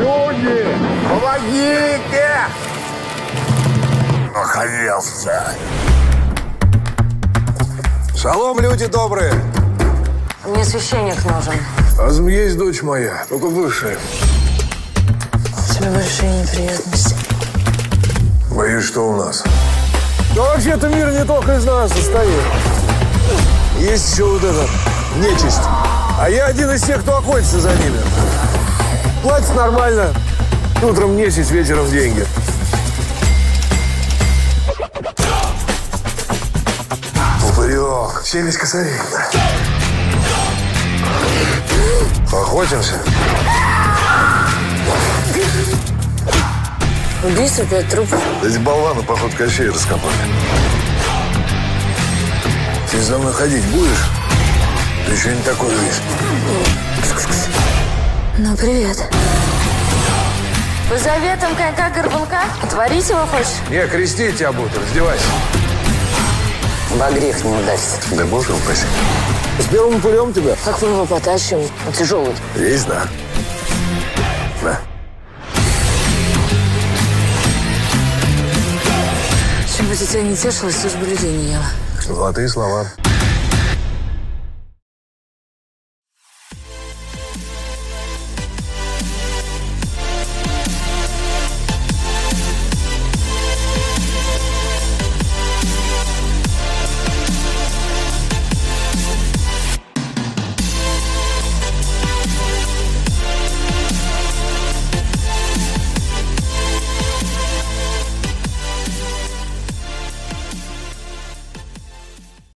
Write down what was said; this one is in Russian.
Люди, помогите! Охренелся. Шалом, люди добрые. Мне священник нужен. Азм есть дочь моя, только бывшая. У тебя большие неприятности. Боюсь, что у нас. Да вообще-то мир не только из нас состоит. Есть еще вот этот, нечисть. А я один из тех, кто охотится за ними. Платят нормально. Утром нечисть, вечером деньги. Упырек. 70 косарей. Охотимся. Убийство, 5 трупов. Эти болваны, походу, Кощей раскопали. Ты за мной ходить будешь? Ты еще не такой видишь. Ну, привет. По заветам конька-горбунка? Творить его хочешь? Не, крестить тебя буду, раздевайся. Во грех не удастся. Да боже упаси. С первым упырем тебя? Как мы его потащим? Он тяжелый. Есть, да. Да. Чем бы ты тебя не тешилась, лишь бы людей не ела. Золотые слова.